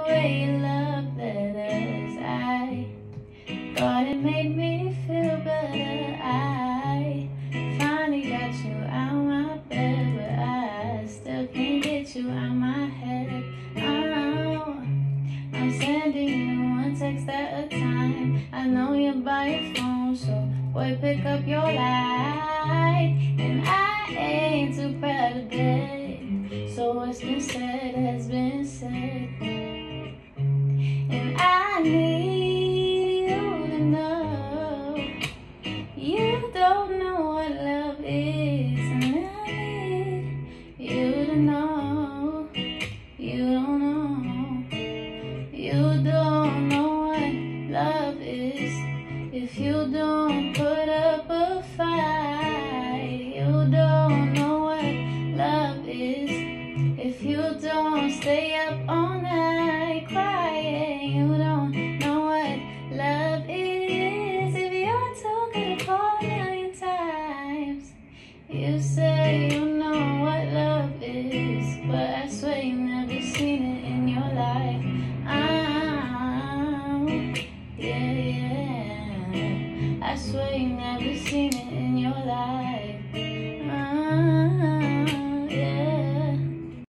way you love letters. I thought it made me feel better. I finally got you out my bed, but I still can't get you out my head. I'm sending you one text at a time. I know you're by your phone, so boy, pick up your light. And I ain't too proud to beg, so what's been said has been said. And I need you to know you don't know what love is. And I need you to know you don't know. You don't know what love is if you don't put up a fight. You don't know what love is if you don't stay up all night crying. You don't know what love is if you're too good to call a million times. You say you know what love is, but I swear you never seen it in your life. Yeah, I swear you never seen it in your life.